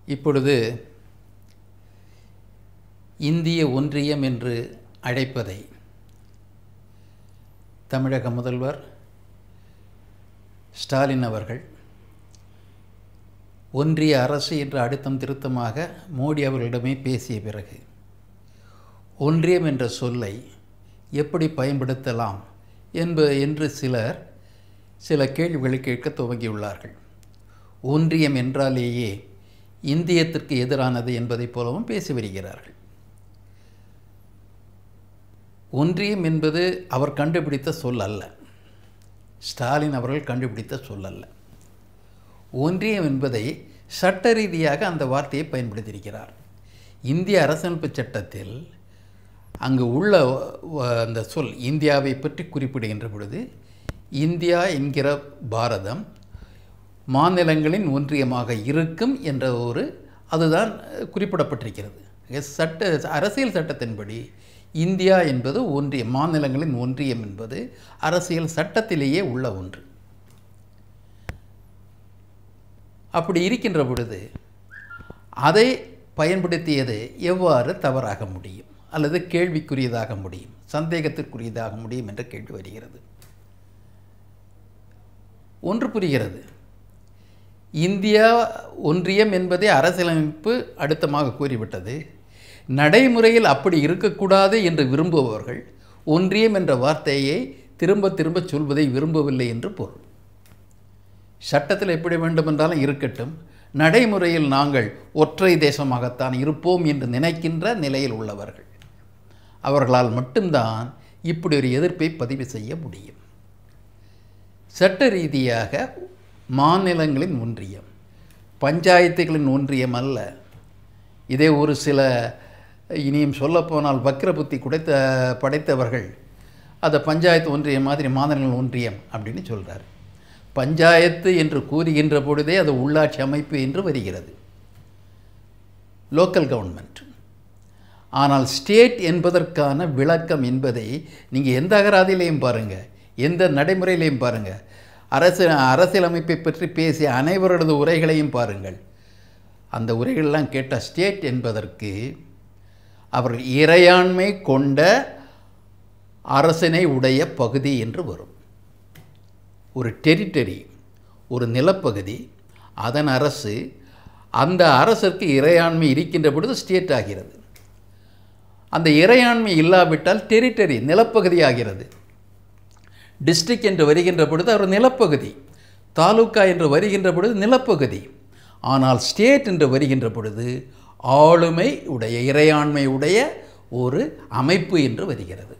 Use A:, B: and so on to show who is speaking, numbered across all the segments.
A: இப்பொழுது இந்திய ஒன்றியம் என்று அழைப்பதை தமிழக முதல்வர் ஸ்டாலின் அவர்கள் ஒன்றிய அரசு என்று அடுத்தம் திருத்தமாக மோடி அவர்களிடமே பேசிய பிறகு ஒன்றியம் என்ற சொல்லை எப்படி பயன்படுத்தலாம் என்று சில கேள்விகளை கேட்க துவங்கியுள்ளார்கள். ஒன்றியம் என்றாலேயே இந்தியத்திற்கு எதிரானது என்பதைப் போலவும் பேசி வருகிறார்கள். ஒன்றியம் என்பது அவர் கண்டுபிடித்த சொல் அல்ல, ஸ்டாலின் அவர்கள் கண்டுபிடித்த சொல் அல்ல. ஒன்றியம் என்பதை சட்ட ரீதியாக அந்த வார்த்தையை பயன்படுத்தியிருக்கிறார். இந்திய அரசியலமைப்பு சட்டத்தில் அங்கு உள்ள அந்த சொல் இந்தியாவை பற்றி குறிப்பிடுகின்ற பொழுது இந்தியா என்கிற பாரதம் மாநிலங்களின் ஒன்றியமாக இருக்கும் என்ற அதுதான் குறிப்பிடப்பட்டிருக்கிறது. அரசியல் சட்டத்தின்படி இந்தியா என்பது ஒன்றியம், மாநிலங்களின் ஒன்றியம் என்பது அரசியல் சட்டத்திலேயே உள்ள ஒன்று. அப்படி இருக்கின்ற பொழுது அதை பயன்படுத்தியது எவ்வாறு தவறாக முடியும் அல்லது கேள்விக்குரியதாக முடியும், சந்தேகத்திற்குரியதாக முடியும் என்ற கேள்வி வருகிறது. ஒன்று புரிகிறது, இந்தியா ஒன்றியம் என்பதை அரசியலமைப்பு அழுத்தமாக கூறிவிட்டது. நடைமுறையில் அப்படி இருக்கக்கூடாது என்று விரும்புபவர்கள் ஒன்றியம் என்ற வார்த்தையை திரும்ப திரும்ப சொல்வதை விரும்பவில்லை என்று பொருள். சட்டத்தில் எப்படி வேண்டுமென்றாலும் இருக்கட்டும், நடைமுறையில் நாங்கள் ஒற்றை தேசமாகத்தான் இருப்போம் என்று நினைக்கின்ற நிலையில் உள்ளவர்கள், அவர்களால் மட்டும்தான் இப்படி ஒரு எதிர்ப்பை பதிவு செய்ய முடியும். சட்ட ரீதியாக மாநிலங்களின் ஒன்றியம், பஞ்சாயத்துகளின் ஒன்றியம் அல்ல. இதே ஒரு சில இனியும் சொல்லப்போனால் வக்ர புத்தி படைத்தவர்கள் அதை பஞ்சாயத்து ஒன்றியம் மாதிரி மாநிலங்கள் ஒன்றியம் அப்படின்னு சொல்கிறார். பஞ்சாயத்து என்று கூறுகின்ற பொழுதே அது உள்ளாட்சி அமைப்பு என்று வருகிறது, லோக்கல் கவர்மெண்ட். ஆனால் ஸ்டேட் என்பதற்கான விளக்கம் என்பதை நீங்கள் எந்த அகராதியிலையும் பாருங்கள், எந்த நடைமுறையிலையும் பாருங்கள், அரசியலமைப்பை பற்றி பேசிய அனைவரது உரைகளையும் பாருங்கள். அந்த உரைகளெல்லாம் கேட்ட ஸ்டேட் என்பதற்கு அவர்கள் இறையாண்மை கொண்ட அரசினை உடைய பகுதி என்று வரும். ஒரு டெரிட்டரி, ஒரு நிலப்பகுதி, அதன் அரசு, அந்த அரசுக்கு இறையாண்மை இருக்கின்ற பொழுது ஸ்டேட் ஆகிறது. அந்த இறையாண்மை இல்லாவிட்டால் டெரிட்டரி, நிலப்பகுதி ஆகிறது. டிஸ்ட்ரிக்ட் என்று வருகின்ற பொழுது ஒரு நிலப்பகுதி, தாலுக்கா என்று வருகின்ற பொழுது நிலப்பகுதி. ஆனால் ஸ்டேட் என்று வருகின்ற பொழுது ஆளுமை உடைய, இறையாண்மை உடைய ஒரு அமைப்பு என்று வருகிறது.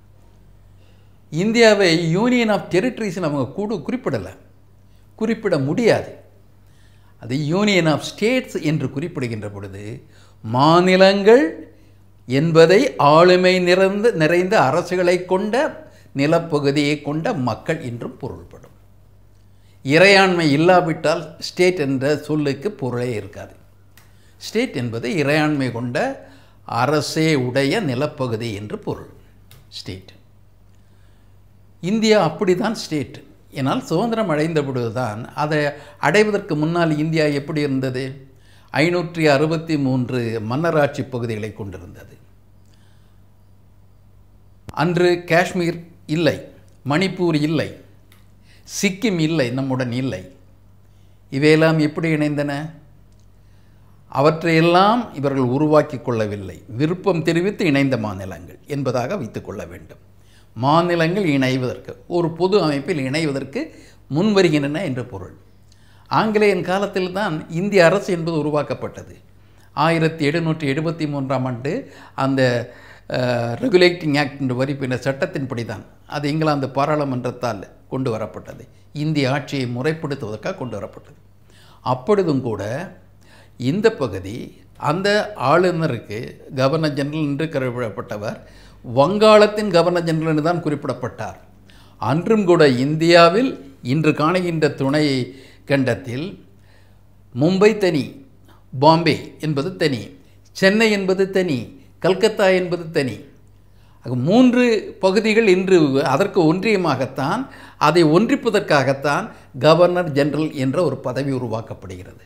A: இந்தியாவை யூனியன் ஆஃப் டெரிட்டரிஸ் அவங்க குறிப்பிடலை, குறிப்பிட முடியாது. அது யூனியன் ஆஃப் ஸ்டேட்ஸ் என்று குறிப்பிடுகின்ற பொழுது மாநிலங்கள் என்பதை ஆளுமை நிறைந்த அரசுகளை கொண்ட நிலப்பகுதியை கொண்ட மக்கள் என்றும் பொருள்படும். இறையாண்மை இல்லாவிட்டால் ஸ்டேட் என்ற சொல்லுக்கு பொருளே இருக்காது. ஸ்டேட் என்பது இறையாண்மை கொண்ட அரசே உடைய நிலப்பகுதி என்று பொருள் ஸ்டேட். இந்தியா அப்படிதான் ஸ்டேட். ஏனால் சுதந்திரம் அடைந்த பொழுதுதான், அதை அடைவதற்கு முன்னால் இந்தியா எப்படி இருந்தது? 563 மன்னராட்சி பகுதிகளை கொண்டிருந்தது. அன்று காஷ்மீர் இல்லை, மணிப்பூர் இல்லை, சிக்கிம் இல்லை, நம்முடன் இல்லை. இவையெல்லாம் எப்படி இணைந்தன? அவற்றையெல்லாம் இவர்கள் உருவாக்கி கொள்ளவில்லை, விருப்பம் தெரிவித்து இணைந்த மாநிலங்கள் என்பதாக வைத்துக் கொள்ள வேண்டும். மாநிலங்கள் இணைவதற்கு, ஒரு பொது அமைப்பில் இணைவதற்கு முன்வருகின்றன என்று பொருள். ஆங்கிலேயன் காலத்தில் தான் இந்திய அரசு என்பது உருவாக்கப்பட்டது. 1773ஆம் ஆண்டு அந்த ரெகுலேட்டிங் ஆக்ட் என்று வரிப்பின சட்டத்தின்படி தான் அது இங்கிலாந்து பாராளுமன்றத்தால் கொண்டு வரப்பட்டது. இந்திய ஆட்சியை முறைப்படுத்துவதற்காக கொண்டு வரப்பட்டது. அப்பொழுதும் கூட இந்த பகுதி அந்த ஆளுநருக்கு கவர்னர் ஜெனரல் என்று குறிப்பிடப்பட்டவர் வங்காளத்தின் கவர்னர் ஜெனரல் என்று தான் குறிப்பிடப்பட்டார். அன்றும் கூட இந்தியாவில் இன்று காணுகின்ற துணை கண்டத்தில் மும்பை தனி, பாம்பே என்பது தனி, சென்னை என்பது தனி, கல்கத்தா என்பது தனி. 3 பகுதிகள் இன்று அதற்கு ஒன்றியமாகத்தான், அதை ஒன்றிப்பதற்காகத்தான் கவர்னர் ஜெனரல் என்ற ஒரு பதவி உருவாக்கப்படுகிறது.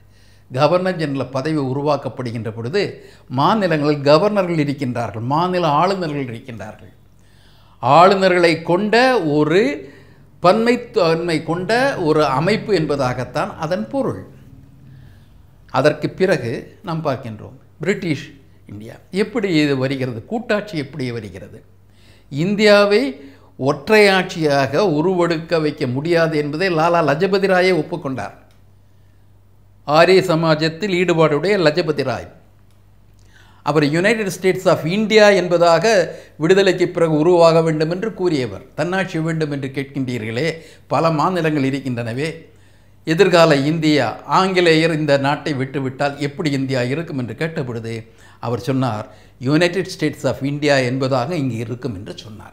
A: கவர்னர் ஜெனரல் பதவி உருவாக்கப்படுகின்ற பொழுது மாநிலங்களில் கவர்னர்கள் இருக்கின்றார்கள், மாநில ஆளுநர்கள் இருக்கின்றார்கள். ஆளுநர்களை கொண்ட ஒரு பன்மைத்தன்மை கொண்ட ஒரு அமைப்பு என்பதாகத்தான் அதன் பொருள். அதற்கு பிறகு நாம் பார்க்கின்றோம் பிரிட்டிஷ் இந்தியா எப்படி இது வருகிறது, கூட்டாட்சி எப்படி வருகிறது. இந்தியாவை ஒற்றையாட்சியாக உருவெடுக்க வைக்க முடியாது என்பதை லாலா லஜபதி ராயை ஒப்புக்கொண்டார். ஆரிய சமாஜத்தில் ஈடுபாடுடைய லஜபதி ராய் அவர் யுனைடெட் ஸ்டேட்ஸ் ஆஃப் இந்தியா என்பதாக விடுதலைக்கு பிறகு உருவாக வேண்டும் என்று கூறியவர். தன்னாட்சி வேண்டும் என்று கேட்கின்றீர்களே, பல மாநிலங்கள் இருக்கின்றனவே, எதிர்கால இந்தியா ஆங்கிலேயர் இந்த நாட்டை விட்டுவிட்டால் எப்படி இந்தியா இருக்கும் என்று கேட்டபொழுது அவர் சொன்னார், யுனைடெட் ஸ்டேட்ஸ் ஆஃப் இந்தியா என்பதாக இங்கு இருக்கும் என்று சொன்னார்.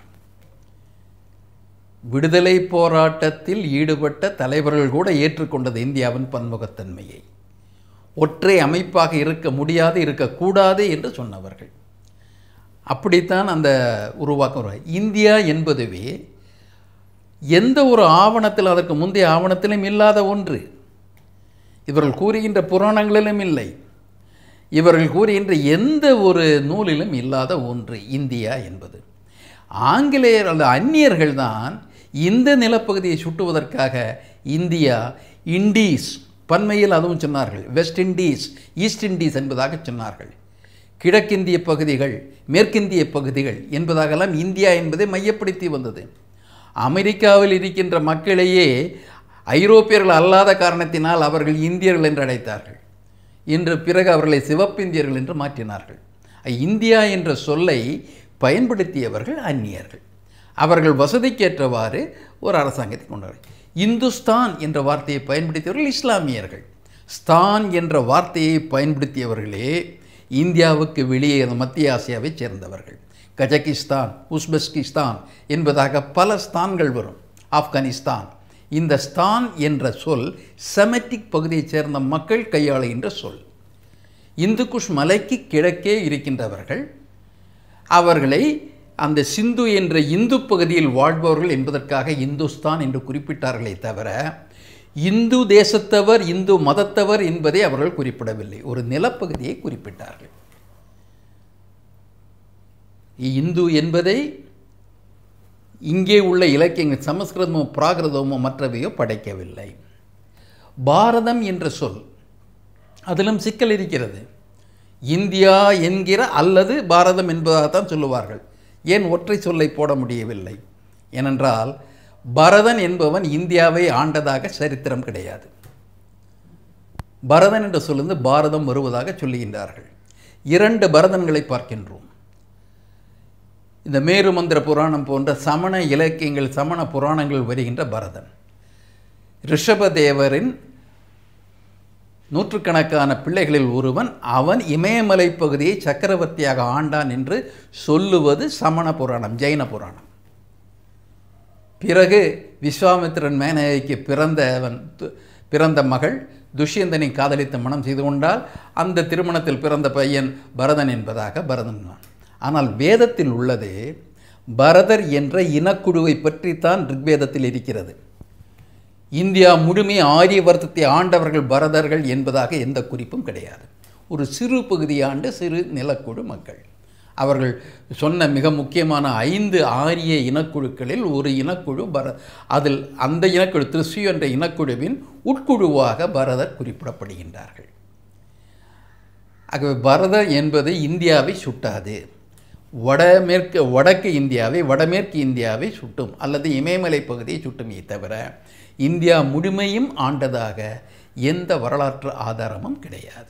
A: விடுதலை போராட்டத்தில் ஈடுபட்ட தலைவர்கள் கூட ஏற்றுக்கொண்டது இந்தியாவின் பன்முகத்தன்மையை. ஒற்றை அமைப்பாக இருக்க முடியாது, இருக்கக்கூடாது என்று சொன்னவர்கள். அப்படித்தான் அந்த உருவாக்கம். இந்தியா என்பதுவே எந்த ஒரு ஆவணத்தில், அதற்கு முந்தைய ஆவணத்திலும் இல்லாத ஒன்று. இவர்கள் கூறுகின்ற புராணங்களிலும் இல்லை, இவர்கள் கூறுகின்ற எந்த ஒரு நூலிலும் இல்லாத ஒன்று இந்தியா என்பது. ஆங்கிலேயர் அல்லது அந்நியர்கள் தான் இந்த நிலப்பகுதியை சுட்டுவதற்காக இந்தியா, இண்டீஸ் பன்மையில் அதுவும் சொன்னார்கள், வெஸ்ட் இண்டீஸ், ஈஸ்ட் இண்டீஸ் என்பதாக சொன்னார்கள். கிழக்கிந்திய பகுதிகள், மேற்கிந்திய பகுதிகள் என்பதாகலாம் இந்தியா என்பதை மையப்படுத்தி வந்தது. அமெரிக்காவில் இருக்கின்ற மக்களையே ஐரோப்பியர்கள் அல்லாத காரணத்தினால் அவர்கள் இந்தியர்கள் என்று அழைத்தார்கள். இன்று பிறகு அவர்களை சிவப்பிந்தியர்கள் என்று மாற்றினார்கள். இந்தியா என்ற சொல்லை பயன்படுத்தியவர்கள் அந்நியர்கள். அவர்கள் வசதிக்கேற்றவாறு ஒரு அரசாங்கத்தை கொண்டார்கள். இந்துஸ்தான் என்ற வார்த்தையை பயன்படுத்தியவர்கள் இஸ்லாமியர்கள். ஸ்தான் என்ற வார்த்தையை பயன்படுத்தியவர்களே இந்தியாவுக்கு வெளியே மத்திய ஆசியாவை சேர்ந்தவர்கள். கஜகிஸ்தான், உஸ்பெஸ்கிஸ்தான் என்பதாக பல ஸ்தான்கள் வரும். ஆப்கானிஸ்தான். இந்த ஸ்தான் என்ற சொல் செமெட்டிக் பகுதியைச் சேர்ந்த மக்கள் கையாளுகின்ற சொல். இந்துக்குஷ் மலைக்கு கிழக்கே இருக்கின்றவர்கள் அவர்களை அந்த சிந்து என்ற இந்து பகுதியில் வாழ்பவர்கள் என்பதற்காக இந்துஸ்தான் என்று குறிப்பிட்டார்களே தவிர இந்து தேசத்தவர், இந்து மதத்தவர் என்பதை அவர்கள் குறிப்பிடவில்லை. ஒரு நிலப்பகுதியை குறிப்பிட்டார்கள். இந்து என்பதை இங்கே உள்ள இலக்கியங்கள் சமஸ்கிருதமோ பிராகிருதமோ மற்றவையோ படைக்கவில்லை. பாரதம் என்ற சொல், அதிலும் சிக்கல் இருக்கிறது. இந்தியா என்கிற அல்லது பாரதம் என்பதாகத்தான் சொல்லுவார்கள். ஏன் ஒற்றை சொல்லை போட முடியவில்லை? ஏனென்றால் பரதன் என்பவன் இந்தியாவை ஆண்டதாக சரித்திரம் கிடையாது. பரதன் என்ற சொல்லிருந்து பாரதம் வருவதாக சொல்லுகின்றார்கள். 2 பரதன்களை பார்க்கின்றோம். இந்த மேரு மந்திர புராணம் போன்ற சமண இலக்கியங்கள், சமண புராணங்கள் வருகின்ற பரதன் ரிஷபதேவரின் நூற்றுக்கணக்கான பிள்ளைகளில் ஒருவன். அவன் இமயமலை பகுதியை சக்கரவர்த்தியாக ஆண்டான் என்று சொல்லுவது சமண புராணம், ஜெயின புராணம். பிறகு விஸ்வாமித்திரன் மேனகைக்கு பிறந்த மகள் துஷ்யந்தனை காதலித்து மனம் செய்து கொண்டால் அந்த திருமணத்தில் பிறந்த பையன் பரதன் என்பதாக பரதன். ஆனால் வேதத்தில் உள்ளது பரதர் என்ற இனக்குழுவை பற்றித்தான் ரிக்வேதத்தில் இருக்கிறது. இந்தியா முழுமை ஆரிய வர்த்தத்தை ஆண்டவர்கள் பரதர்கள் என்பதாக எந்த குறிப்பும் கிடையாது. ஒரு சிறு பகுதி ஆண்ட சிறு நிலக்குழு மக்கள். அவர்கள் சொன்ன மிக முக்கியமான 5 ஆரிய இனக்குழுக்களில் ஒரு இனக்குழு அதில் அந்த இனக்குழு திருசி என்ற இனக்குழுவின் உட்குழுவாக பரதர் குறிப்பிடப்படுகின்றார்கள். ஆகவே பரதர் என்பது இந்தியாவை சுட்டாது. வடக்கு இந்தியாவை, வடமேற்கு இந்தியாவை சுட்டும் அல்லது இமயமலை பகுதியை சுட்டுமே தவிர இந்தியா முழுமையும் ஆண்டதாக எந்த வரலாற்று ஆதாரமும் கிடையாது.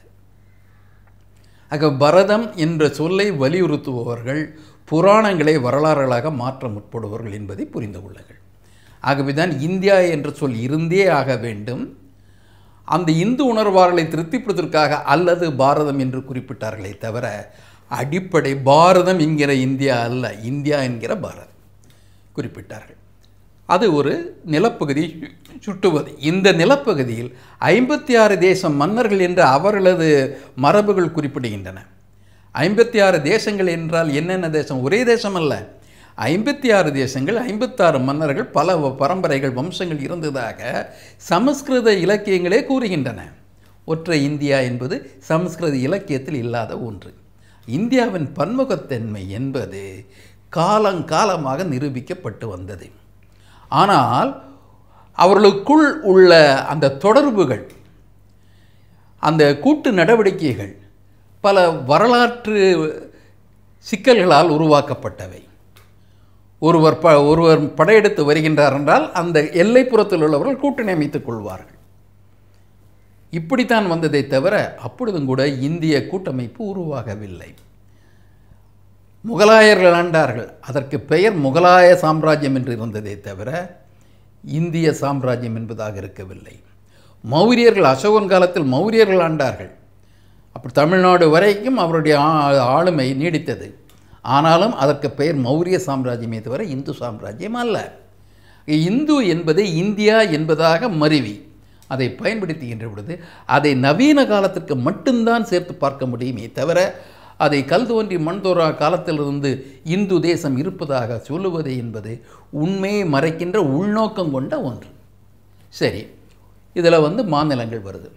A: ஆக பரதம் என்ற சொல்லை வலியுறுத்துபவர்கள் புராணங்களை வரலாறுகளாக மாற்ற முற்படுபவர்கள் என்பதை புரிந்து கொள்ளுங்கள். ஆகவேதான் இந்தியா என்ற சொல் இருந்தே ஆக வேண்டும். அந்த இந்து உணர்வாளர்களை திருப்திப்படுவதற்காக அல்லது பாரதம் என்று குறிப்பிட்டார்களே தவிர அடிப்படை பாரதம் என்கிற இந்தியா அல்ல, இந்தியா என்கிற பாரதம் குறிப்பிட்டார்கள். அது ஒரு நிலப்பகுதியை சுட்டுவது. இந்த நிலப்பகுதியில் 56 தேசம் மன்னர்கள் என்று அவர்களது மரபுகள் குறிப்பிடுகின்றன. 56 தேசங்கள் என்றால் என்னென்ன தேசம்? ஒரே தேசம் அல்ல, 56 தேசங்கள், 56 மன்னர்கள், பல பரம்பரைகள், வம்சங்கள் இருந்ததாக சமஸ்கிருத இலக்கியங்களே கூறுகின்றன. ஒற்றை இந்தியா என்பது சமஸ்கிருத இலக்கியத்தில் இல்லாத ஒன்று. இந்தியாவின் பன்முகத்தன்மை என்பது காலங்காலமாக நிரூபிக்கப்பட்டு வந்தது. ஆனால் அவர்களுக்குள் உள்ள அந்த தொடர்புகள், அந்த கூட்டு நடவடிக்கைகள் பல வரலாற்று சிக்கல்களால் உருவாக்கப்பட்டவை. ஒருவர் படையெடுத்து வருகின்றார் என்றால் அந்த எல்லைப்புறத்தில் உள்ளவர்கள் கூட்டணி அமைத்துக் கொள்வார்கள். இப்படித்தான் வந்ததை தவிர அப்பொழுதும் கூட இந்திய கூட்டமைப்பு உருவாகவில்லை. முகலாயர்கள் ஆண்டார்கள், அதற்கு பெயர் முகலாய சாம்ராஜ்யம் என்று இருந்ததை தவிர இந்திய சாம்ராஜ்யம் என்பதாக இருக்கவில்லை. மௌரியர்கள் அசோகன் காலத்தில் மௌரியர்கள் ஆண்டார்கள். அப்படி தமிழ்நாடு வரைக்கும் அவருடைய ஆளுமை நீடித்தது. ஆனாலும் அதற்கு பெயர் மௌரிய சாம்ராஜ்யமே தவிர இந்து சாம்ராஜ்யம் அல்ல. இந்து என்பதை இந்தியா என்பதாக மருவி அதை பயன்படுத்துகின்ற பொழுது அதை நவீன காலத்திற்கு மட்டும்தான் சேர்த்து பார்க்க முடியுமே தவிர அதை கல் தோன்றி மண் தோன்றா காலத்திலிருந்து இந்து தேசம் இருப்பதாக சொல்லுவது என்பது உண்மையை மறைக்கின்ற உள்நோக்கம் கொண்ட ஒன்று. சரி, இதில் மாநிலங்கள் வருது.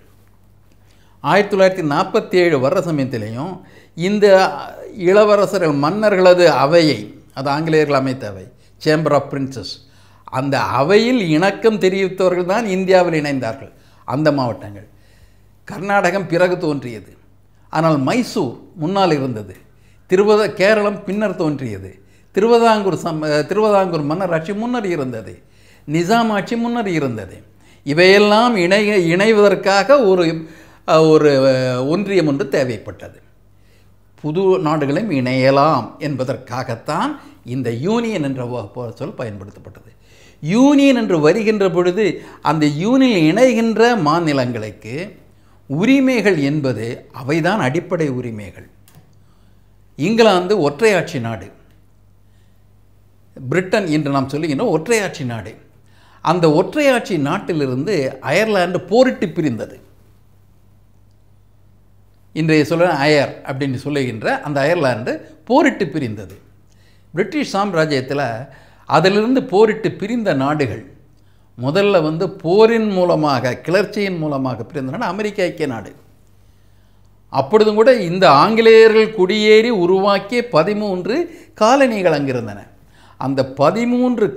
A: 1947 வர்ற சமயத்திலையும் இந்த இளவரசர்கள் மன்னர்களது அவையை, அது ஆங்கிலேயர்கள் அமைத்த அவை, சேம்பர் ஆஃப் பிரின்சஸ், அந்த அவையில் இணக்கம் தெரிவித்தவர்கள் தான் இந்தியாவில் இணைந்தார்கள். அந்த மாவட்டங்கள். கர்நாடகம் பிறகு தோன்றியது. ஆனால் மைசூர் முன்னால் இருந்தது. கேரளம் பின்னர் தோன்றியது. திருவிதாங்கூர் மன்னராட்சி முன்னர் இருந்தது. நிசாம் ஆட்சி முன்னர் இருந்தது. இவையெல்லாம் இணைவதற்காக ஒரு ஒன்றியம் ஒன்று தேவைப்பட்டது. புது நாடுகளையும் இணையலாம் என்பதற்காகத்தான் இந்த யூனியன் என்ற சொல் பயன்படுத்தப்பட்டது. யூனியன் என்று வருகின்ற பொழுது அந்த யூனியன் இணைகின்ற மாநிலங்களுக்கு உரிமைகள் என்பது அவைதான் அடிப்படை உரிமைகள். இங்கிலாந்து ஒற்றையாட்சி நாடு, பிரிட்டன் என்று நாம் சொல்லுகின்றோம் ஒற்றையாட்சி நாடு. அந்த ஒற்றையாட்சி நாட்டிலிருந்து அயர்லாந்து போரிட்டு பிரிந்தது. இன்றைய அயர் அப்படின்னு சொல்லுகின்ற அந்த அயர்லாந்து போரிட்டு பிரிந்தது. பிரிட்டிஷ் சாம்ராஜ்யத்தில் அதிலிருந்து போரிட்டு பிரிந்த நாடுகள் முதல்ல போரின் மூலமாக, கிளர்ச்சியின் மூலமாக பிரிந்த நாடு அமெரிக்க ஐக்கிய நாடு. அப்பொழுதும் கூட இந்த ஆங்கிலேயர்கள் குடியேறி உருவாக்கிய 13 காலனிகள் அங்கிருந்தன. அந்த 13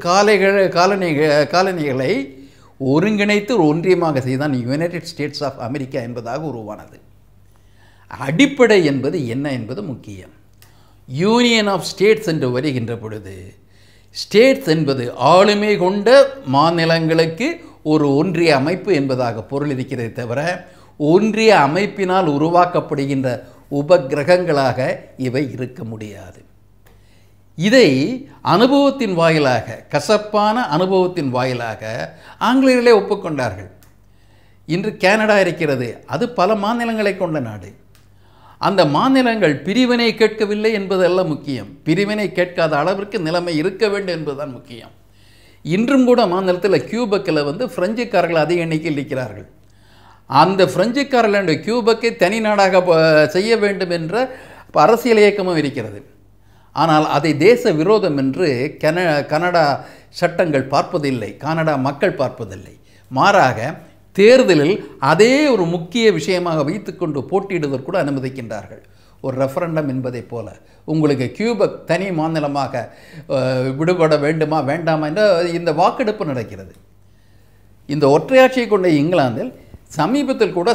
A: காலனிகளை ஒருங்கிணைத்து ஒரு ஒன்றியமாக செய்தான் யுனைடெட் ஸ்டேட்ஸ் ஆஃப் அமெரிக்கா என்பதாக உருவானது. அடிப்படை என்பது என்ன என்பது முக்கியம். யூனியன் ஆஃப் ஸ்டேட்ஸ் என்று வருகின்ற பொழுது ஸ்டேட்ஸ் என்பது ஆளுமை கொண்ட மாநிலங்களுக்கு ஒரு ஒன்றிய அமைப்பு என்பதாக பொருள் இருக்கிறதை தவிர ஒன்றிய அமைப்பினால் உருவாக்கப்படுகின்ற உபகிரகங்களாக இவை இருக்க முடியாது. இதை அனுபவத்தின் வாயிலாக, கசப்பான அனுபவத்தின் வாயிலாக ஆங்கிலேயர்களே ஒப்புக்கொண்டார்கள். இன்று கனடா இருக்கிறது, அது பல மாநிலங்களை கொண்ட நாடு. அந்த மாநிலங்கள் பிரிவினை கேட்கவில்லை என்பதெல்லாம் முக்கியம். பிரிவினை கேட்காத அளவிற்கு நிலைமை இருக்க வேண்டும் என்பதுதான் முக்கியம். இன்றும் கூட மாநிலத்தில் கியூபக்கில் பிரெஞ்சுக்காரர்கள் அதிக எண்ணிக்கையில் இருக்கிறார்கள். அந்த பிரெஞ்சுக்காரர்களுடைய கியூபக்கை தனி நாடாக செய்ய வேண்டும் என்ற அரசியல் இயக்கமும் இருக்கிறது. ஆனால் அதை தேச விரோதம் என்று கனடா சட்டங்கள் பார்ப்பதில்லை, கனடா மக்கள் பார்ப்பதில்லை. மாறாக தேர்தலில் அதே ஒரு முக்கிய விஷயமாக வைத்துக்கொண்டு போட்டியிடுவதற்கு கூட அனுமதிக்கின்றார்கள். ஒரு ரெஃபரண்டம் என்பதை போல உங்களுக்கு கியூபக் தனி மாநிலமாக விடுபட வேண்டுமா வேண்டாமா என்ற இந்த வாக்கெடுப்பு நடக்கிறது. இந்த ஒற்றையாட்சியை கொண்ட இங்கிலாந்தில் சமீபத்தில் கூட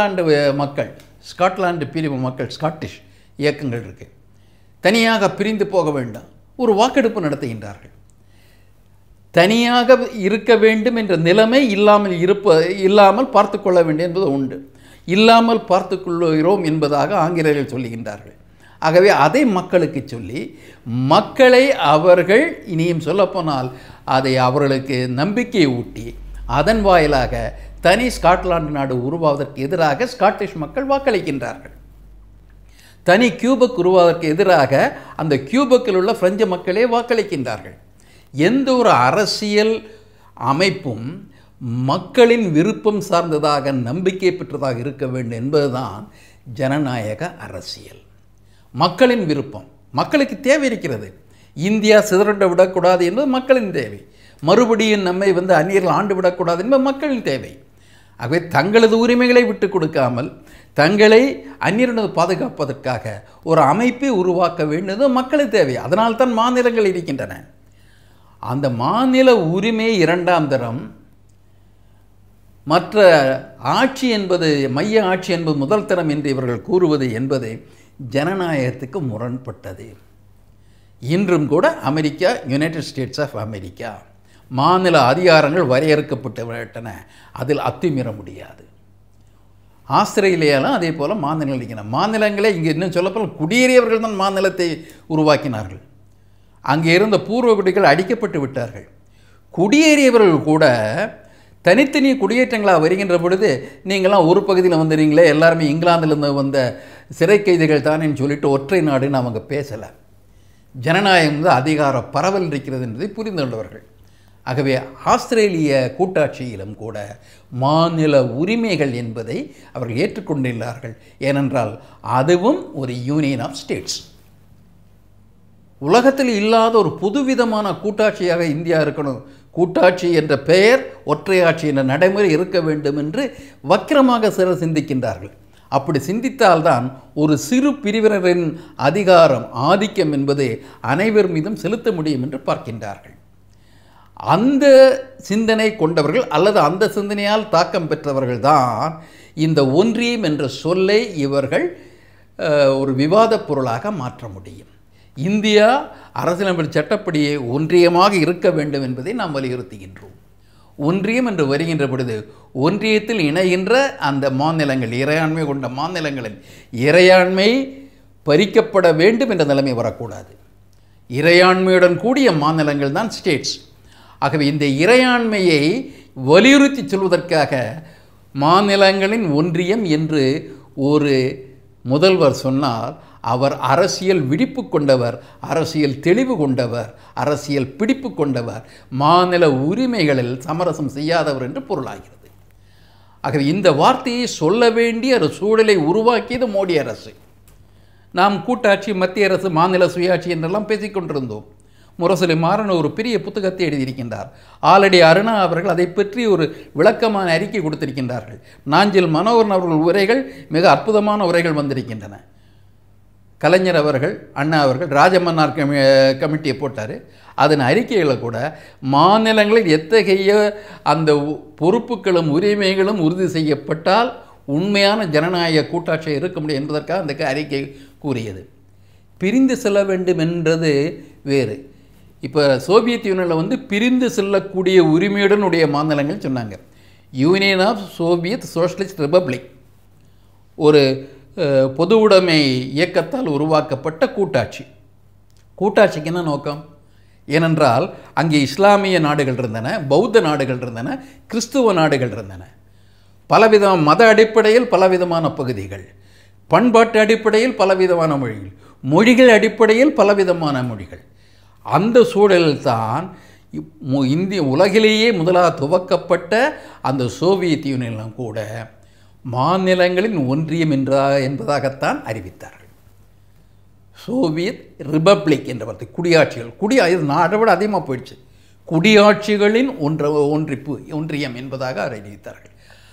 A: ஸ்காட்லாந்து பிரிவு மக்கள், ஸ்காட்டிஷ் இயக்கங்கள் இருக்குது, தனியாக பிரிந்து போக வேண்டாம் ஒரு வாக்கெடுப்பு நடத்துகின்றார்கள். தனியாக இருக்க வேண்டும் என்ற நிலைமை இல்லாமல் பார்த்து கொள்ள வேண்டும் என்பது உண்டு. இல்லாமல் பார்த்து கொள்கிறோம் என்பதாக ஆங்கிலேயர்கள் சொல்லுகின்றார்கள். ஆகவே அதை மக்களுக்கு சொல்லி மக்களை அவர்கள் இனியும் சொல்லப்போனால் அதை அவர்களுக்கு நம்பிக்கையை ஊட்டி அதன் வாயிலாக தனி ஸ்காட்லாந்து நாடு உருவாவதற்கு எதிராக ஸ்காட்டிஷ் மக்கள் வாக்களிக்கின்றார்கள். தனி கியூபக் உருவாவதற்கு எதிராக அந்த கியூபக்கில் உள்ள பிரெஞ்சு மக்களே வாக்களிக்கின்றார்கள். எந்த ஒரு அரசியல் அமைப்பும் மக்களின் விருப்பம் சார்ந்ததாக, நம்பிக்கை பெற்றதாக இருக்க வேண்டும் என்பதுதான் ஜனநாயக அரசியல். மக்களின் விருப்பம், மக்களுக்கு தேவை இருக்கிறது. இந்தியா சிதறண்டு விடக்கூடாது என்பது மக்களின் தேவை. மறுபடியும் நம்மை அந்நியர்கள் ஆண்டு விடக்கூடாது என்பது மக்களின் தேவை. ஆகவே தங்களது உரிமைகளை விட்டு கொடுக்காமல் தங்களை அந்நியரிடம் பாதுகாப்பதற்காக ஒரு அமைப்பை உருவாக்க வேண்டியது மக்களுக்கு தேவை. அதனால்தான் மாநிலங்கள் இருக்கின்றன. அந்த மாநில உரிமை இரண்டாம் தரம், மற்ற ஆட்சி என்பது மைய ஆட்சி என்பது முதல் தரம் என்று இவர்கள் கூறுவது என்பது ஜனநாயகத்துக்கு முரண்பட்டது. இன்றும் கூட America, United States of America மாநில அதிகாரங்கள் வரையறுக்கப்பட்டு விட்டன. அதில் அத்துமீற முடியாது. ஆஸ்திரேலியாலாம் அதே போல் மாநிலங்கள் இருக்கின்றன. மாநிலங்களே இங்கே இன்னும் சொல்லப்போனால் குடியேறியவர்கள் தான் மாநிலத்தை உருவாக்கினார்கள். அங்கே இருந்த பூர்வ குடிகள் அடிக்கப்பட்டு விட்டார்கள். குடியேறியவர்கள் கூட தனித்தனி குடியேற்றங்களாக வருகின்ற பொழுது நீங்களாம் ஒரு பகுதியில் வந்துடுறீங்களே, எல்லாருமே இங்கிலாந்திலிருந்து வந்த சிறை கைதிகள் தானேன்னு சொல்லிட்டு ஒற்றை நாடுன்னு அவங்க பேசலை. ஜனநாயகம் வந்து அதிகார பரவல் இருக்கிறது என்பதை புரிந்து கொண்டவர்கள். ஆகவே ஆஸ்திரேலிய கூட்டாட்சியிலும் கூட மாநில உரிமைகள் என்பதை அவர்கள் ஏற்றுக்கொண்டுள்ளார்கள். ஏனென்றால் அதுவும் ஒரு யூனியன் ஆஃப் ஸ்டேட்ஸ். உலகத்தில் இல்லாத ஒரு புதுவிதமான கூட்டாட்சியாக இந்தியா இருக்கணும். கூட்டாட்சி என்ற பெயர் ஒற்றையாட்சி என்ற நடைமுறை இருக்க வேண்டும் என்று வக்கிரமாக சிலர் சிந்திக்கின்றார்கள். அப்படி சிந்தித்தால்தான் ஒரு சிறு பிரிவினரின் அதிகாரம், ஆதிக்கம் என்பது அனைவர் மீதும் செலுத்த முடியும் என்று பார்க்கின்றார்கள். அந்த சிந்தனை கொண்டவர்கள் அல்லது அந்த சிந்தனையால் தாக்கம் பெற்றவர்கள் தான் இந்த ஒன்றியம் என்ற சொல்லை இவர்கள் ஒரு விவாத பொருளாக மாற்ற முடியும். இந்தியா அரசியலமைப்பு சட்டப்படி ஒன்றியமாக இருக்க வேண்டும் என்பதை நாம் வலியுறுத்துகின்றோம். ஒன்றியம் என்று வருகின்ற பொழுது ஒன்றியத்தில் இணைகின்ற அந்த மாநிலங்கள், இறையாண்மை கொண்ட மாநிலங்களின் இறையாண்மை பறிக்கப்பட வேண்டும் என்ற நிலைமை வரக்கூடாது. இறையாண்மையுடன் கூடிய மாநிலங்கள் தான் ஸ்டேட்ஸ். ஆகவே இந்த இறையாண்மையை வலியுறுத்தி சொல்வதற்காக மாநிலங்களின் ஒன்றியம் என்று ஒரு முதல்வர் சொன்னார். அவர் அரசியல் விழிப்பு கொண்டவர், அரசியல் தெளிவு கொண்டவர், அரசியல் பிடிப்பு கொண்டவர், மாநில உரிமைகளில் சமரசம் செய்யாதவர் என்று பொருளாகிறது. ஆகவே இந்த வார்த்தையை சொல்ல வேண்டிய ஒரு சூழலை உருவாக்கியது மோடி அரசு. நாம் கூட்டாட்சி, மத்திய அரசு, மாநில சுயாட்சி என்றெல்லாம் பேசிக்கொண்டிருந்தோம். முரசொலி மாறன் ஒரு பெரிய புத்தகத்தை எழுதியிருக்கின்றார். ஆல்ரெடி அருணா அவர்கள் அதை பற்றி ஒரு விளக்கமான அறிக்கை கொடுத்திருக்கின்றார்கள். நாஞ்சில் மனோகரன் அவர்கள் உரைகள் மிக அற்புதமான உரைகள் வந்திருக்கின்றன. கலைஞர் அவர்கள், அண்ணா அவர்கள் ராஜமன்னார் கமிட்டியை போட்டார். அதன் அறிக்கைகளை கூட மாநிலங்களில் எத்தகைய அந்த பொறுப்புகளும் உரிமைகளும் உறுதி செய்யப்பட்டால் உண்மையான ஜனநாயக கூட்டாட்சி இருக்க முடியும் என்பதற்காக அந்த அறிக்கை கூறியது. பிரிந்து செல்ல வேண்டும் என்றது வேறு. இப்போ சோவியத் யூனியனில் வந்து பிரிந்து செல்லக்கூடிய உரிமையுடன் உடைய மாநிலங்கள் சொன்னாங்க. Union of Soviet Socialist Republic ஒரு பொது உடைமை இயக்கத்தால் உருவாக்கப்பட்ட கூட்டாட்சி. கூட்டாட்சிக்கு என்ன நோக்கம்? ஏனென்றால் அங்கே இஸ்லாமிய நாடுகள் இருந்தன, பௌத்த நாடுகள் இருந்தன, கிறிஸ்துவ நாடுகள் இருந்தன. பலவிதமான மத அடிப்படையில் பலவிதமான பகுதிகள், பண்பாட்டு அடிப்படையில் பலவிதமான மொழிகள், மொழிகள் அடிப்படையில் பலவிதமான மொழிகள். அந்த சூழலில்தான் இந்திய உலகிலேயே முதலாக துவக்கப்பட்ட அந்த சோவியத் யூனியனிலும் கூட மாநிலங்களின் ஒன்றியம் என்பதாகத்தான் அறிவித்தார்கள். சோவியத் ரிபப்ளிக் என்ற வார்த்தை, குடியாட்சிகள், இது நாட்டை விட அதிகமாக போயிடுச்சு. குடியாட்சிகளின் ஒன்றியம் என்பதாக அறிவித்தார்கள்.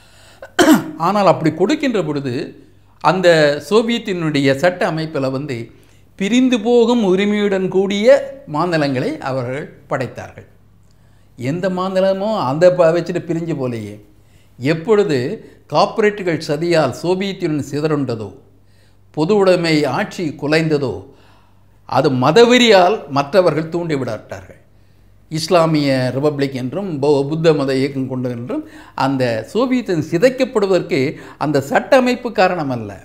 A: ஆனால் அப்படி கொடுக்கின்ற பொழுது அந்த சோவியத்தினுடைய சட்ட அமைப்பில் வந்து பிரிந்து போகும் உரிமையுடன் கூடிய மாநிலங்களை அவர்கள் படைத்தார்கள். எந்த மாநிலமோ அந்த வச்சுட்டு பிரிஞ்சு போலேயே. எப்பொழுது கார்ப்பரேட்டுகள் சதியால் சோவியத் யூனியன் சிதறுண்டதோ, பொது உடைமை ஆட்சி குலைந்ததோ, அது மதவெறியால் மற்றவர்கள் தூண்டிவிடாட்டார்கள். இஸ்லாமிய ரிபப்ளிக் என்றும் புத்த மத இயக்கம் கொண்டு என்றும் அந்த சோவியத்தின் சிதைக்கப்படுவதற்கு அந்த சட்ட அமைப்பு காரணம் அல்ல.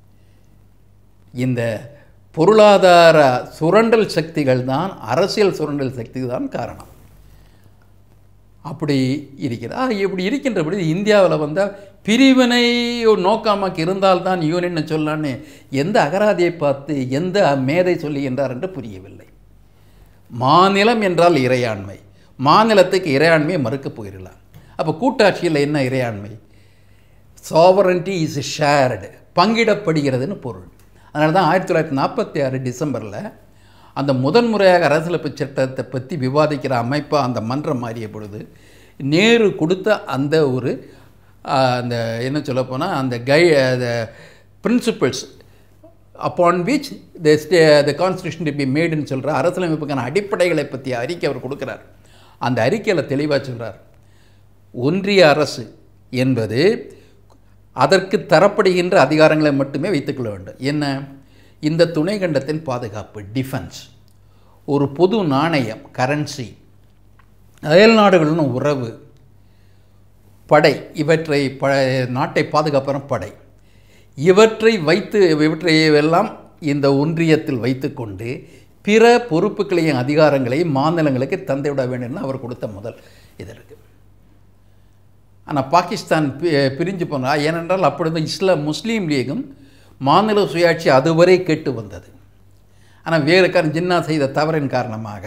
A: இந்த பொருளாதார சுரண்டல் சக்திகள் தான், அரசியல் சுரண்டல் சக்திகள் தான் காரணம். அப்படி இருக்கிறது. இப்படி இருக்கின்றபடி இந்தியாவில் வந்தால் பிரிவினை நோக்காமக்கு இருந்தால்தான் யூனியன் சொல்லலான்னு எந்த அகராதியை பார்த்து எந்த மேதை சொல்லுகின்றார் என்று புரியவில்லை. மாநிலம் என்றால் இறையாண்மை, மாநிலத்துக்கு இறையாண்மையை மறுக்கப் போயிடலாம். அப்போ கூட்டாட்சியில் என்ன இறையாண்மை? சாவரன்டி இஸ் ஷேர்டு, பங்கிடப்படுகிறதுன்னு பொருள். அதனால தான் 1946 டிசம்பரில் அந்த முதன்முறையாக அரசியலமைப்பு சட்டத்தை பற்றி விவாதிக்கிற அமைப்பாக அந்த மன்றம் மாறிய பொழுது நேரு கொடுத்த அந்த ஒரு அந்த என்ன சொல்லப்போனால் அந்த principles upon which the constitution to be மேடுன்னு சொல்கிற அரசியலமைப்புக்கான அடிப்படைகளை பற்றிய அறிக்கை அவர் கொடுக்குறார். அந்த அறிக்கையில் தெளிவாக சொல்கிறார், ஒன்றிய அரசு என்பது அதற்கு தரப்படுகின்ற அதிகாரங்களை மட்டுமே வைத்துக்கொள்ள வேண்டும். என்ன? இந்த துணை கண்டத்தின் பாதுகாப்பு, டிஃபென்ஸ், ஒரு பொது நாணயம், கரன்சி, அயல் நாடுகளுடன் உறவு, படை, இவற்றை நாட்டை பாதுகாப்பான படை, இவற்றையெல்லாம் இந்த ஒன்றியத்தில் வைத்துக்கொண்டு பிற பொறுப்புகளையும் அதிகாரங்களையும் மாநிலங்களுக்கு தந்துவிட வேண்டும்னு அவர் கொடுத்த முதல் இது இருக்குது. ஆனால் பாகிஸ்தான் பிரிஞ்சு போனால், ஏனென்றால் அப்பொழுது முஸ்லீம் லீகும் மாநில சுயாட்சி அதுவரை கேட்டு வந்தது. ஆனால் வேறு ஜின்னா செய்த தவறின் காரணமாக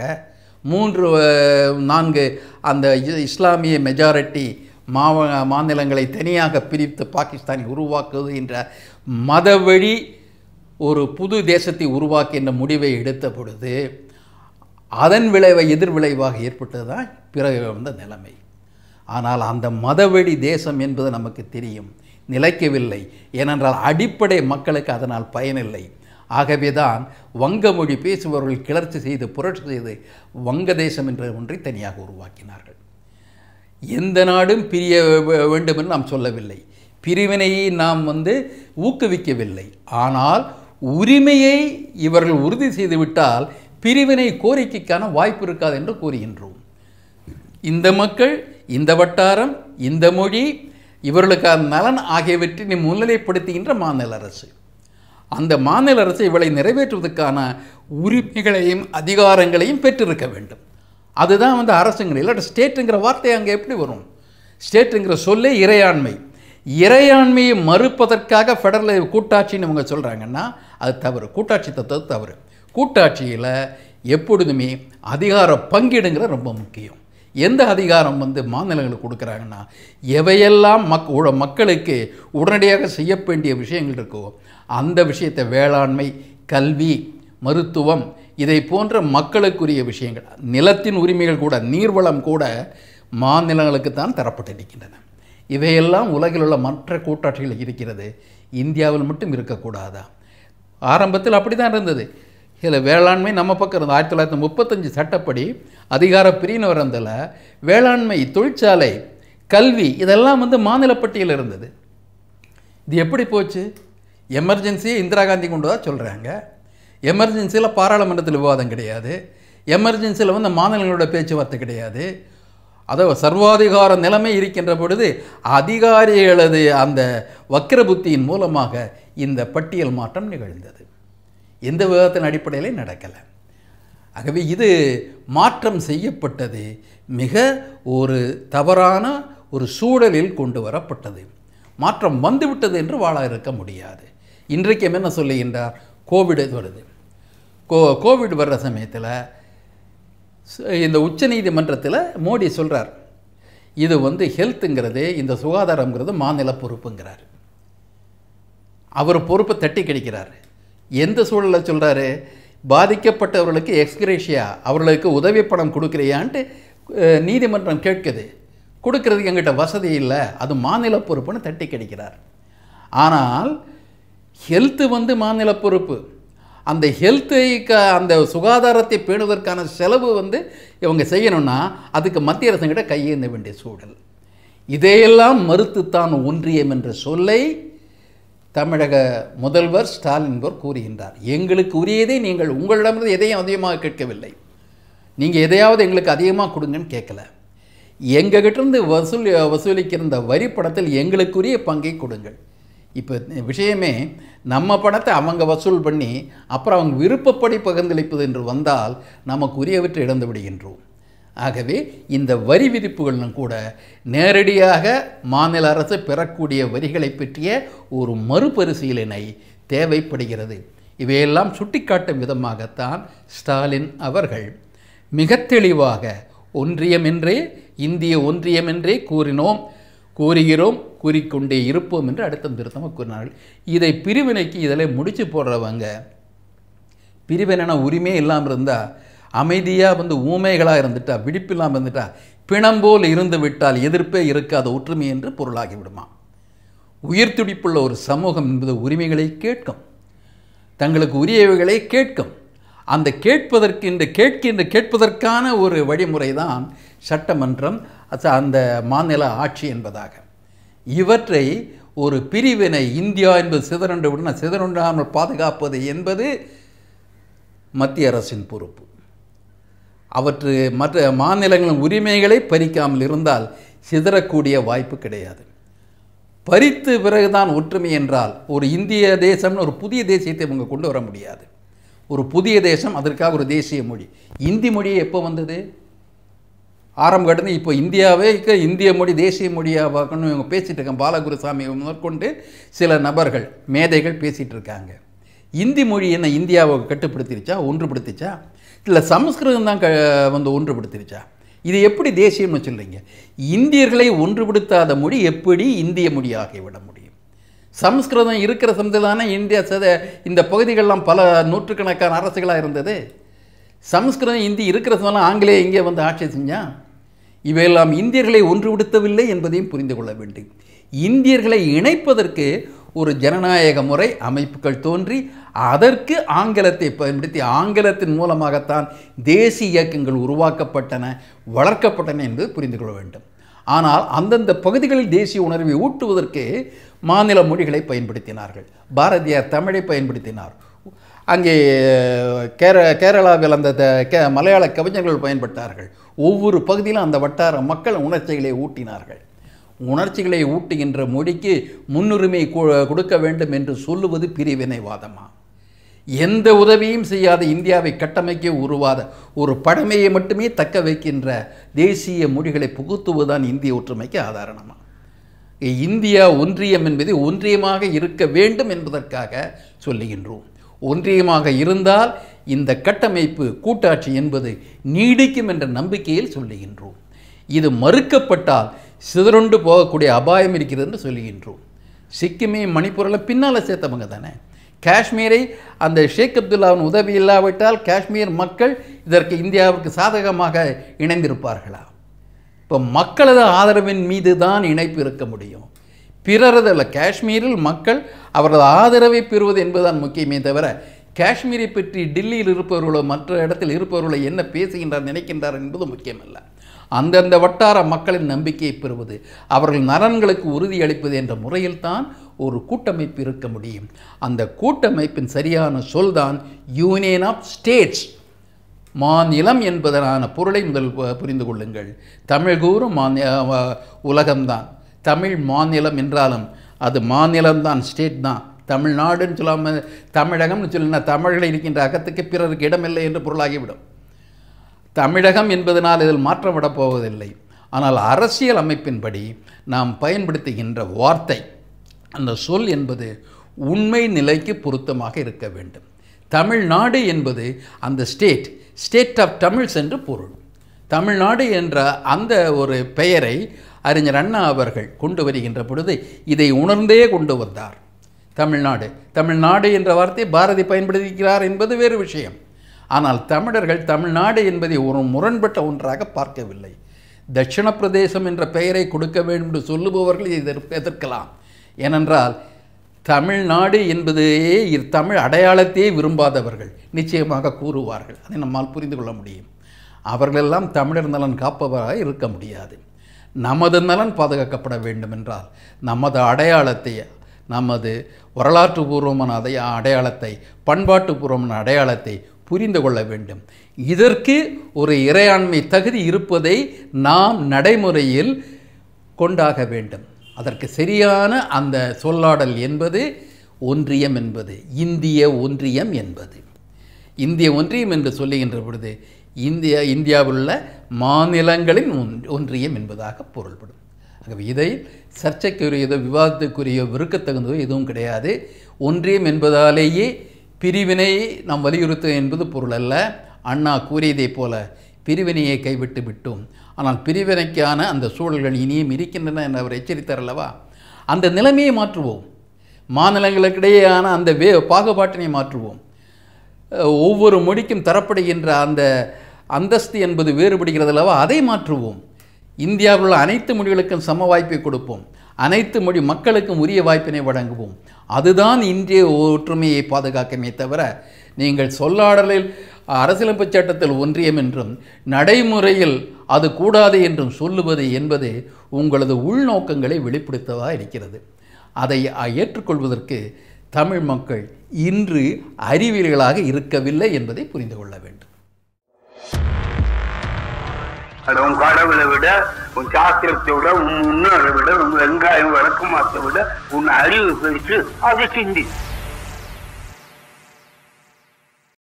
A: 3-4 அந்த இஸ்லாமிய மெஜாரிட்டி மாநிலங்களை தனியாக பிரித்து பாகிஸ்தானை உருவாக்குவது என்ற மதவழி ஒரு புது தேசத்தை உருவாக்கின்ற முடிவை எடுத்த பொழுது அதன் எதிர்விளைவாக ஏற்பட்டது தான் பிறகு வந்த நிலைமை. ஆனால் அந்த மதவழி தேசம் என்பது நமக்கு தெரியும், நிலைக்கவில்லை. ஏனென்றால் அடிப்படை மக்களுக்கு அதனால் பயனில்லை. ஆகவே தான் வங்க மொழி பேசுபவர்கள் கிளர்ச்சி செய்து புரட்சி செய்து வங்கதேசம் என்ற ஒன்றை தனியாக உருவாக்கினார்கள். எந்த நாடும் பிரிய வேண்டும் என்று நாம் சொல்லவில்லை, பிரிவினையை நாம் ஊக்குவிக்கவில்லை. ஆனால் உரிமையை இவர்கள் உறுதி செய்துவிட்டால் பிரிவினை கோரிக்கைக்கான வாய்ப்பு இருக்காது என்று கூறுகின்றோம். இந்த மக்கள், இந்த வட்டாரம், இந்த மொழி, இவர்களுக்கான நலன் ஆகியவற்றை முன்னிலைப்படுத்துகின்ற மாநில அரசு, அந்த மாநில அரசு இவளை நிறைவேற்றுவதற்கான உரிமைகளையும் அதிகாரங்களையும் பெற்றிருக்க வேண்டும். அதுதான் அரசுங்கிற, இல்லாட்ட ஸ்டேட்டுங்கிற வார்த்தை அங்கே எப்படி வரும்? ஸ்டேட்டுங்கிற சொல்லே இறையாண்மை. இறையாண்மையை மறுப்பதற்காக ஃபெடரல் கூட்டாட்சின்னு இவங்க சொல்கிறாங்கன்னா அது தவறு. கூட்டாட்சி தத்துவம் தவறு. கூட்டாட்சியில் எப்பொழுதுமே அதிகார பங்கீடுங்கிற ரொம்ப முக்கியம். எந்த அதிகாரம் மாநிலங்களுக்கு கொடுக்குறாங்கன்னா, எவையெல்லாம் மக்களுக்கு உடனடியாக செய்ய வேண்டிய விஷயங்கள் இருக்கோ அந்த விஷயத்தை, வேளாண்மை, கல்வி, மருத்துவம், இதை போன்ற மக்களுக்குரிய விஷயங்கள், நிலத்தின் உரிமைகள் கூட, நீர்வளம் கூட மாநிலங்களுக்கு தான் தரப்பட்டிருக்கின்றன. இவையெல்லாம் உலகில் உள்ள மற்ற கூட்டாட்சிகள் இருக்கிறது, இந்தியாவில் மட்டும் இருக்கக்கூடாதா? ஆரம்பத்தில் அப்படி தான் இருந்தது. இதில் வேளாண்மை நம்ம பக்கம் இருந்தது. 1935 சட்டப்படி அதிகார பிரிவினை வரதில் வேளாண்மை, தொழிற்சாலை, கல்வி இதெல்லாம் மாநில பட்டியல் இருந்தது. இது எப்படி போச்சு? எமர்ஜென்சியை இந்திரா காந்தி கொண்டு தான் சொல்கிறாங்க. எமர்ஜென்சியில் பாராளுமன்றத்தில் விவாதம் கிடையாது, எமர்ஜென்சியில் மாநிலங்களோட பேச்சுவார்த்தை கிடையாது. அதாவது சர்வாதிகார நிலைமை இருக்கின்ற பொழுது அதிகாரிகளது அந்த வக்கிர புத்தியின் மூலமாக இந்த பட்டியல் மாற்றம் நிகழ்ந்தது. எந்த விவாதத்தின் அடிப்படையில் நடக்கலை. ஆகவே இது மாற்றம் செய்யப்பட்டது மிக ஒரு தவறான ஒரு சூழலில் கொண்டு வரப்பட்டது. மாற்றம் வந்துவிட்டது என்று வாழ இருக்க முடியாது. இன்றைக்கு என்ன சொல்லுகின்றார்? கோவிட் வருது. கோவிட் வர்ற சமயத்தில் இந்த உச்சநீதிமன்றத்தில் மோடி சொல்கிறார், இது ஹெல்த்துங்கிறது, இந்த சுகாதாரங்கிறது மாநில பொறுப்புங்கிறார். அவர் பொறுப்பை தட்டி கிடைக்கிறார். எந்த சூழலில் சொல்கிறாரு? பாதிக்கப்பட்டவர்களுக்கு எக்ஸ்கிரேஷியா, அவர்களுக்கு உதவி பணம் கொடுக்குறியான்ட்டு நீதிமன்றம் கேட்குது. கொடுக்கறதுக்கு எங்கிட்ட வசதி இல்லை, அது மாநில பொறுப்புன்னு தட்டி கிடைக்கிறார். ஆனால் ஹெல்த்து மாநில பொறுப்பு. அந்த அந்த சுகாதாரத்தை பேணுவதற்கான செலவு இவங்க செய்யணும்னா அதுக்கு மத்திய அரசுங்கிட்ட கையேந்த வேண்டிய சூழல். இதையெல்லாம் மறுத்துத்தான் ஒன்றியம் என்ற சொல்லை தமிழக முதல்வர் ஸ்டாலின் கூறுகின்றார். எங்களுக்கு உரியதை நீங்கள் உங்களிடமிருந்து எதையும் அதிகமாக கேட்கவில்லை, நீங்கள் எதையாவது எங்களுக்கு அதிகமாக கொடுங்கன்னு கேட்கல. எங்ககிட்டருந்து வசூலிக்கிற இந்த வரி பணத்தில் எங்களுக்குரிய பங்கை கொடுங்கள். இப்போ விஷயமே நம்ம பணத்தை அவங்க வசூல் பண்ணி அப்புறம் அவங்க விருப்பப்படி பகிர்ந்தளிப்பது என்று வந்தால் நமக்கு உரியவற்றை இழந்து விடுகின்றோம். ஆகவே இந்த வரி விதிப்புகளும் கூட நேரடியாக மாநில அரசு பெறக்கூடிய வரிகளை பற்றிய ஒரு மறுபரிசீலனை தேவைப்படுகிறது. இவையெல்லாம் சுட்டிக்காட்டும் விதமாகத்தான் ஸ்டாலின் அவர்கள் மிக தெளிவாக ஒன்றியம் என்றே, இந்திய ஒன்றியம் என்றே கூறுகிறோம், கூறிக்கொண்டே இருப்போம் என்று அடுத்தம் திருத்தமாக கூறினார்கள். இதை பிரிவினைக்கு இதில் முடிச்சு போடுறவங்க, பிரிவினை உரிமையே இல்லாமல் இருந்தால், அமைதியாக ஊமைகளாக இருந்துட்டா, விழிப்பு இல்லாமல் இருந்துட்டா பிணம்போல் இருந்து விட்டால் எதிர்ப்பே இருக்காத ஒற்றுமை என்று பொருளாகிவிடுமா. உயிர் துடிப்புள்ள ஒரு சமூகம் என்பது உரிமைகளை கேட்கும், தங்களுக்கு உரியவைகளை கேட்கும். அந்த கேட்பதற்கான ஒரு வழிமுறை தான் சட்டமன்றம், அந்த மாநில ஆட்சி என்பதாக. இவற்றை ஒரு பிரிவினை இந்தியா என்பது சிதறண்டாமல் பாதுகாப்பது என்பது மத்திய அரசின் பொறுப்பு. மற்ற மாநிலங்களின் உரிமைகளை பறிக்காமல் இருந்தால் சிதறக்கூடிய வாய்ப்பு கிடையாது. பறித்து பிறகுதான் ஒற்றுமை என்றால் ஒரு இந்திய தேசம்னு ஒரு புதிய தேசியத்தை இவங்க கொண்டு வர முடியாது. ஒரு புதிய தேசம், அதற்காக ஒரு தேசிய மொழி. இந்தி மொழி எப்போ வந்தது? ஆரம்ப கட்டத்தில். இப்போ இந்தியாவே இந்திய மொழி தேசிய மொழியாக பார்க்கணும் இவங்க பேசிகிட்டு இருக்காங்க. பாலகுருசாமி முதற்கொண்டு சில நபர்கள் மேதைகள் பேசிகிட்டு இருக்காங்க. இந்தி மொழி என்ன இந்தியாவை கட்டுப்படுத்திருச்சா, ஒன்றுபடுத்திச்சா? இல்லை சமஸ்கிருதம் தான் ஒன்றுபடுத்திருச்சா? இது எப்படி தேசியம்னு சொல்கிறீங்க? இந்தியர்களை ஒன்றுபடுத்தாத மொழி எப்படி இந்திய மொழியாகிவிட முடியும்? சமஸ்கிருதம் இருக்கிற சமயத்தில் இந்தியா இந்த பகுதிகளெலாம் பல நூற்றுக்கணக்கான அரசுகளாக இருந்தது. சமஸ்கிருதம் இந்தி இருக்கிற சமயம் ஆங்கிலேய இங்கே ஆட்சி செஞ்சான். இவையெல்லாம் இந்தியர்களை ஒன்றுபடுத்தவில்லை என்பதையும் புரிந்து கொள்ள வேண்டும். இந்தியர்களை இணைப்பதற்கு ஒரு ஜனநாயக முறை அமைப்புகள் தோன்றி அதற்கு ஆங்கிலத்தை பயன்படுத்தி ஆங்கிலத்தின் மூலமாகத்தான் தேசிய இயக்கங்கள் உருவாக்கப்பட்டன, வளர்க்கப்பட்டன என்பது புரிந்து கொள்ள வேண்டும். ஆனால் அந்தந்த பகுதிகளில் தேசிய உணர்வை ஊட்டுவதற்கு மாநில மொழிகளை பயன்படுத்தினார்கள். பாரதியார் தமிழை பயன்படுத்தினார். அங்கே கேரளாவில் அந்த மலையாள கவிஞர்கள் பயன்பட்டார்கள். ஒவ்வொரு பகுதியிலும் அந்த வட்டார மக்கள் உணர்ச்சிகளை ஊட்டினார்கள். உணர்ச்சிகளை ஊட்டுகின்ற மொழிக்கு முன்னுரிமை கொடுக்க வேண்டும் என்று சொல்லுவது பிரிவினைவாதமா? எந்த உதவியும் செய்யாத இந்தியாவை கட்டமைக்க உருவாத ஒரு பழமையை மட்டுமே தக்க வைக்கின்ற தேசிய மொழிகளை புகுத்துவதுதான் இந்திய ஒற்றுமைக்கு ஆதாரமா? இந்தியா ஒன்றியம் என்பது ஒன்றியமாக இருக்க வேண்டும் என்பதற்காக சொல்லுகின்றோம். ஒன்றியமாக இருந்தால் இந்த கட்டமைப்பு கூட்டாட்சி என்பது நீடிக்கும் என்ற நம்பிக்கையில் சொல்லுகின்றோம். இது மறுக்கப்பட்டால் சிதறுண்டு போகக்கூடிய அபாயம் இருக்கிறது என்று சொல்லுகின்றோம். சிக்கிமே மணிப்பூரில் பின்னால் சேர்த்தவங்க தானே. காஷ்மீரை அந்த ஷேக் அப்துல்லாவின் உதவி இல்லாவிட்டால் காஷ்மீர் மக்கள் இதற்கு இந்தியாவுக்கு சாதகமாக இணைந்திருப்பார்களா? இப்போ மக்களது ஆதரவின் மீது தான் இணைப்பு இருக்க முடியும். பிறரது அல்ல. காஷ்மீரில் மக்கள் அவரது ஆதரவை பெறுவது என்பதுதான் முக்கியமே தவிர காஷ்மீரை பற்றி டெல்லியில் இருப்பவர்களோ மற்ற இடத்தில் இருப்பவர்களோ என்ன பேசுகின்றார் நினைக்கின்றார் என்பது முக்கியமல்ல. அந்தந்த வட்டார மக்களின் நம்பிக்கையை பெறுவது, அவர்கள் நலன்களுக்கு உறுதியளிப்பது என்ற முறையில்தான் ஒரு கூட்டமைப்பு இருக்க முடியும். அந்த கூட்டமைப்பின் சரியான சொல்தான் யூனியன் ஆஃப் ஸ்டேட்ஸ். மாநிலம் என்பதனான பொருளை முதல் புரிந்து கொள்ளுங்கள். தமிழ் கூறும் உலகம்தான். தமிழ் மாநிலம் என்றாலும் அது மாநிலம்தான், ஸ்டேட் தான். தமிழ்நாடுன்னு சொல்லாமல் தமிழகம்னு சொல்லினா தமிழில் இருக்கின்ற அகத்துக்கு பிறருக்கு இடமில்லை என்று பொருளாகிவிடும். தமிழகம் என்பதனால் இதில் மாற்றம் விடப் போவதில்லை. ஆனால் அரசியல் அமைப்பின்படி நாம் பயன்படுத்துகின்ற வார்த்தை, அந்த சொல் என்பது உண்மை நிலைக்கு பொருத்தமாக இருக்க வேண்டும். தமிழ்நாடு என்பது அந்த ஸ்டேட் ஆஃப் தமிழ்ஸ் என்று பொருள். தமிழ்நாடு என்ற அந்த ஒரு பெயரை அறிஞர் அண்ணா அவர்கள் கொண்டு வருகின்ற பொழுது இதை உணர்ந்தே கொண்டு வந்தார். தமிழ்நாடு என்ற வார்த்தையை பாரதி பயன்படுத்திக்கிறார் என்பது வேறு விஷயம். ஆனால் தமிழர்கள் தமிழ்நாடு என்பதை ஒரு முரண்பட்ட ஒன்றாக பார்க்கவில்லை. தட்சிண பிரதேசம் என்ற பெயரை கொடுக்க வேண்டும் என்று சொல்லுபவர்கள் இதை எதிர்க்கலாம். ஏனென்றால் தமிழ்நாடு என்பதையே தமிழ் அடையாளத்தையே விரும்பாதவர்கள் நிச்சயமாக கூறுவார்கள். அதை நம்மால் புரிந்து கொள்ள முடியும். அவர்களெல்லாம் தமிழர் நலன் காப்பவராக இருக்க முடியாது. நமது நலன் பாதுகாக்கப்பட வேண்டும் என்றால் நமது அடையாளத்தை, நமது வரலாற்று பூர்வமான அடையாளத்தை, பண்பாட்டு பூர்வமான அடையாளத்தை புரிந்து கொள்ள வேண்டும். இதற்கு ஒரு இறையாண்மை தகுதி இருப்பதை நாம் நடைமுறையில் கொண்டாக வேண்டும். அதற்கு சரியான அந்த சொல்லாடல் என்பது ஒன்றியம் என்பது, இந்திய ஒன்றியம் என்பது. இந்திய ஒன்றியம் என்று சொல்லுகின்ற பொழுது இந்தியாவில் உள்ள மாநிலங்களின் ஒன்றியம் என்பதாக பொருள்படும். ஆகவே இதை சர்ச்சைக்குரியதோ விவாதத்துக்குரிய விருக்கத்தகுந்ததோ எதுவும் கிடையாது. ஒன்றியம் என்பதாலேயே பிரிவினை நாம் வலியுறுத்த என்பது பொருள் அல்ல. அண்ணா கூறியதை போல பிரிவினையை கைவிட்டு விட்டோம், ஆனால் பிரிவினைக்கான அந்த சூழல்கள் இனியும் இருக்கின்றன என்று அவர் எச்சரித்தார் அல்லவா? அந்த நிலைமையை மாற்றுவோம். மாநிலங்களுக்கிடையேயான அந்த பாகுபாட்டினை மாற்றுவோம். ஒவ்வொரு மொழிக்கும் தரப்படுகின்ற அந்த அந்தஸ்து என்பது வேறுபடுகிறது அல்லவா? அதை மாற்றுவோம். இந்தியாவில் உள்ள அனைத்து மொழிகளுக்கும் சம வாய்ப்பை கொடுப்போம், அனைத்து மொழி மக்களுக்கும் உரிய வாய்ப்பினை வழங்குவோம். அதுதான் இந்திய ஒற்றுமையை பாதுகாக்குமே தவிர, நீங்கள் சொல்லாடலில் அரசியலமைப்பு சட்டத்தில் ஒன்றியம் என்றும் நடைமுறையில் அது கூடாது என்றும் சொல்லுவது என்பது உங்களது உள்நோக்கங்களை வெளிப்படுத்ததாக இருக்கிறது. அதை ஏற்றுக்கொள்வதற்கு தமிழ் மக்கள் இன்று அறிவியல்களாக இருக்கவில்லை என்பதை புரிந்து கொள்ள வேண்டும்.
B: உன் கடவுளை விட, உன் சாஸ்திரத்தை விட, உன் முன்னோரை விட, உன் வெங்காயம் வழக்கமாத்தை விட உன் அறிவு பெருசு, அதை சிந்தி.